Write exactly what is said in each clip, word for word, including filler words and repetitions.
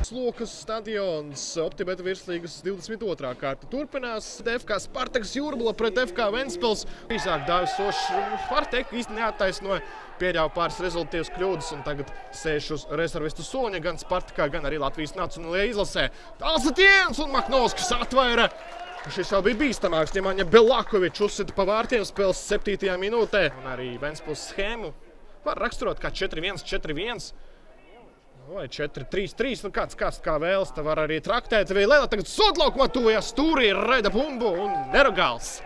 Lokas stadions, Optibeta virslīgas divdesmit otrā kārta. Turpinās F K Spartaks Jūrbala pret F K Ventspils. Īsāk Dāvis var teikt, īsti neattaisnoja, pieļauj pāris rezultīvas kļūdas un tagad sēž uz rezervistu soņa gan Spartakā, gan arī Latvijas nacionālajā izlasē. Tālsatiens un Mahnovskis atvaira. Šis jau bija bīstamāks. Ņemaņa Belakovičs uzsita pa vārtiem spēles septītajā minūtē. Un arī Ventspils schēmu var raksturot kā četri viens četri viens. Vai četri trīs trīs, nu kāds, kāds kā vēlas, te var arī traktēt. Vēl Lela tagad sodlaukumā tuvojās stūrī, raida bumbu un Nerogals.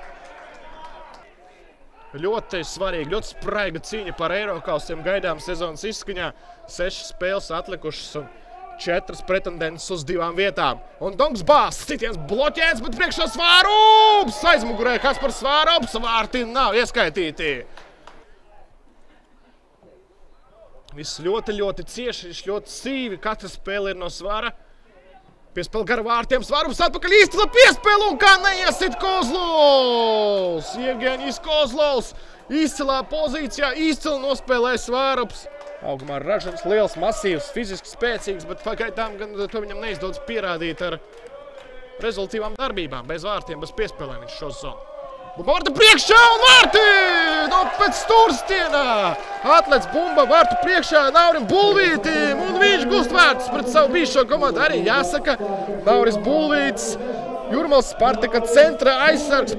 Ļoti svarīgi, ļoti spraiga cīņa par Eirokausiem gaidām sezonas izskaņā. Sešas spēles atlikušas un četras pretendentes uz divām vietām. Un Donks Bās, citiens bloķēts, bet priekšā Svārūps aizmugurē. Kas par Svārūps? Vārti nav ieskaitīti. Viss ļoti, ļoti cieši, ļoti sīvi. Katra spēle ir no svara. Piespēle gar vārtiem. Svārums atpakaļ īstila piespēle un kā neiesit Kozlovs. Jevgeņijs Kozlovs izcilā pozīcijā, izcili nospēlēja Svārums. Augumā ražams, liels, masīvs, fiziski spēcīgs, bet pagaidām gan to viņam neizdodas pierādīt ar rezultīvām darbībām. Bez vārtiem, bez piespēlēm viņš šo zonu. Bumba vārta priekšā un vārti! No pēc stūrstienā! Atlec bumba vārtu priekšā Naurim Bulvītim un viņš gūst vārtus pret savu bijušo komandu. Arī jāsaka, Nauris Bulvīts, Jūrmalas Spartaka centra aizsargs.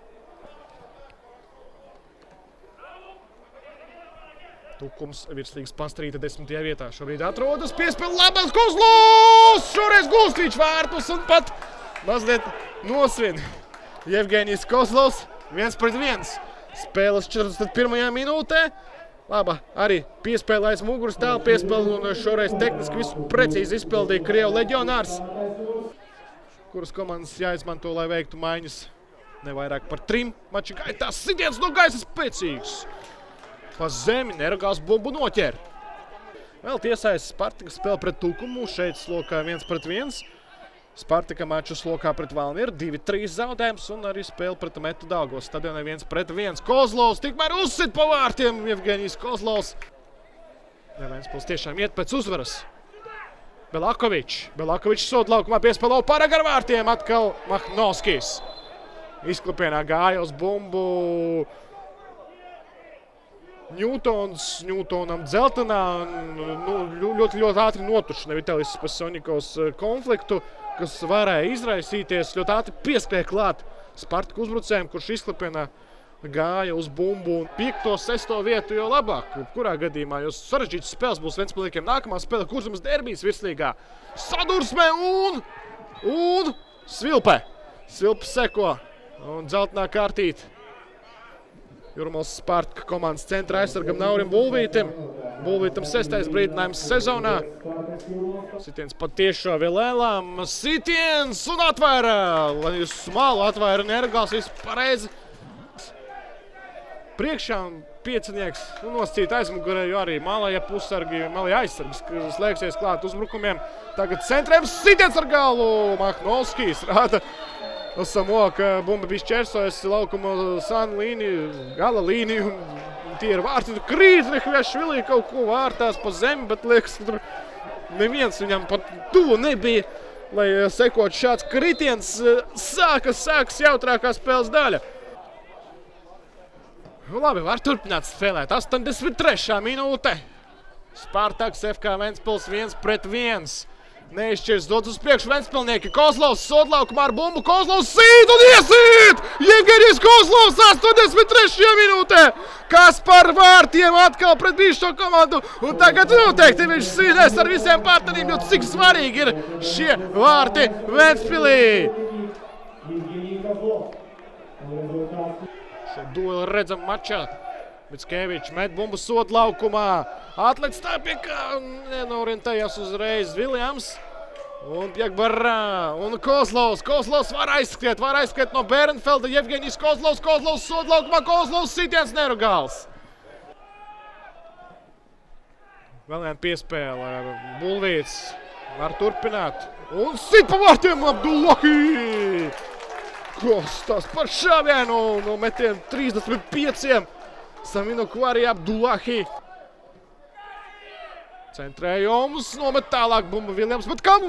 Tukums virslīgas pastrīta desmitajā vietā. Šobrīd atrodas piespēle labās Kozlovs! Šoreiz gūst viņš vārtus un pat mazliet nosvien. Jevgeņijs Kozlovs. Viens pret viens. Spēles četrdesmit pirmajā minūtē. Laba, arī piespēle aiz muguras tālu piespēle un šoreiz tehniski visu precīzi izpildīja Krievu leģionārs, kuras komandas jāizmanto, lai veiktu maiņas nevairāk par trim maču gaitā. Sitiens no gaisa spēcīgs. Pa zemi Nerogals bumbu noķer. Vēl tiesājas Spartaka spēle pret Tukumu. Šeit slokā viens pret viens. Spartaka maču slokā pret Valmieru, divi trīs zaudējums un arī spēle pret Metu Daugavas stadionā viens pret viens. Kozlovs tikmēr uzsit pa vārtiem, Jevgeņijs Kozlovs. Ventspils tiešām iet pēc uzvaras. Belakovičs. Belakovičs sodlaukumā piespēlo pārā gar vārtiem, atkal Mahnovskis. Izklipienā gāja uz bumbu Ņūtons, Ņūtonam dzeltenā, nu, ļoti, ļoti ātri notuša Nevitalis Pasonikovs konfliktu, kas varēja izraisīties, ļoti ātri pieskrēja klāt Spartaka uzbrucējiem, kurš izklipienā gāja uz bumbu un piekto, sesto vietu jau labāk. Kurā gadījumā, jo sarežģītas spēles būs Ventspilniekiem nākamā spēle Kurzemes derbijas virslīgā. Sadursme un, un Svilpe. Svilpe seko un dzeltenā kārtīte. Jūrmalas Spartaka komandas centra aizsargam Naurim Bulvītim. Bulvītam sestais brīdinājums sezonā. Sitiens pat tiešo Vilēlām. Sitiens un atvaira. Lai uz smalu atvaira Nerogals visu pareizi. Priekšā un piecinieks nu, noscīt aizmugurē, jo arī malajā pusargi, malajā aizsargs, kas slēgsies klāt uzbrukumiem. Tagad centrēm sitiens ar galu. Mahnovskis rāda. Samoka bumba bija šķērsojas laukuma sānu līniju, gala līniju. Tie ir vārti. Krīt Nehviašvilī kaut ko vārtās pa zemi, bet liekas, ka tur neviens viņam pat tuvu nebija, lai sekot šāds kritiens. Sākas, sākas jautrākā spēles daļa. Labi, var turpināt spēlēt. astoņdesmit trešā minūte. Spartaks F K Ventspils viens pret viens. Neizšķirs dots uz priekšu Ventspilnieki. Kozlovs sodlaukumā ar bumbu. Kozlovs sīt un iesīt! Jevgeņijs Kozlovs astoņdesmit trešajā minūtē. Kas par vārtiem atkal pret bijušo komandu. Un tagad noteikti viņš sīdēs ar visiem partneriem, jo cik svarīgi ir šie vārti Ventspilī. Šo dueli redzam mačā. Mickevičs met bumbu sodlaukumā. Atlec tā pie kā nenorientējās uzreiz Viljams. Un Pjagbarā. Un Kozlovs. Kozlovs var aizskriet. Var aizskriet no Bērenfelda. Jevgeņijs Kozlovs. Kozlovs sodlaukumā. Kozlovs sitiens Nerogals. Vēl viena piespēle. Bulvīts var turpināt. Un sit pa vārtiem Abdullahi. Kostas par šāvienu. No metiem trīsdesmit pieciem. Samino Kvari Abdullahi. Centrējums, nomet tālāk bumba Viljams, bet kam?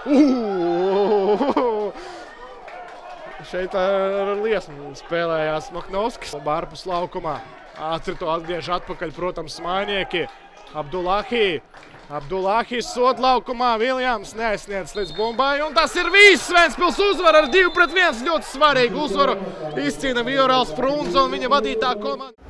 Uuuu! Šeit ar liesmu spēlējās Maknovskis. Bārpus laukumā. Ātri to atgriež atpakaļ, protams, mainieki. Abdullahi. Abdullahi sod laukumā. Viljams neaizsniedz līdz bumbai. Un tas ir viss. Ventspils uzvar ar divu pret viens. Ļoti svarīgu uzvaru izcīna Viorāls Frunze un viņa vadītā komanda.